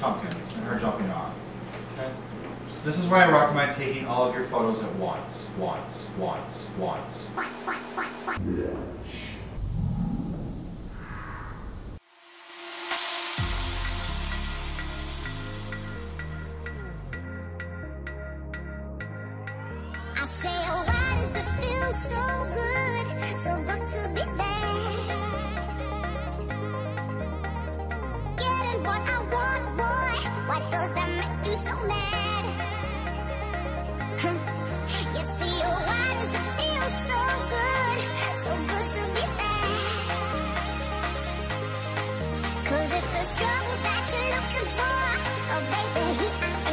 pumpkins and her jumping off. Okay? This is why I recommend taking all of your photos at once. Once. I say, oh, why does it feel so good to be there? Getting what I want, boy, why does that make you so mad? You see, oh, why does it feel so good to be there? 'Cause if there's trouble that you're looking for, oh, baby,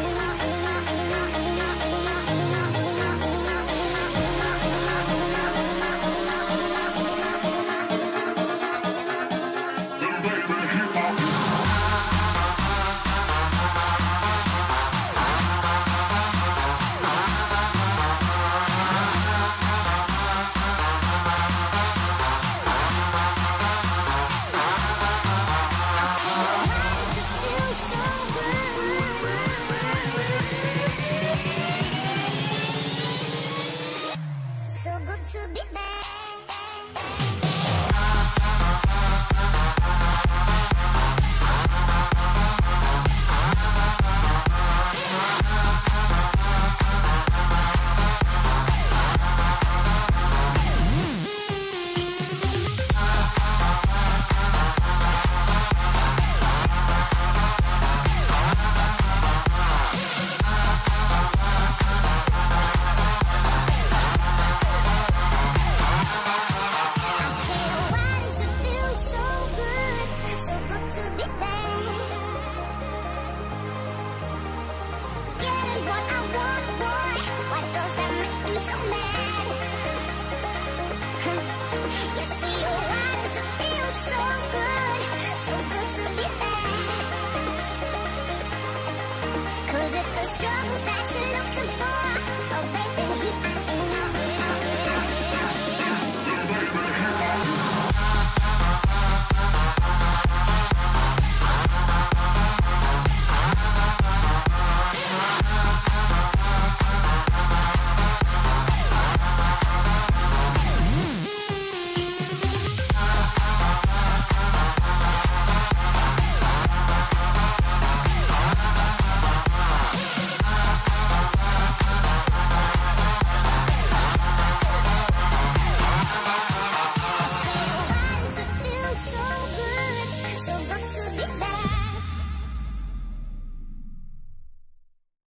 so good to be there. What I want, boy, why does that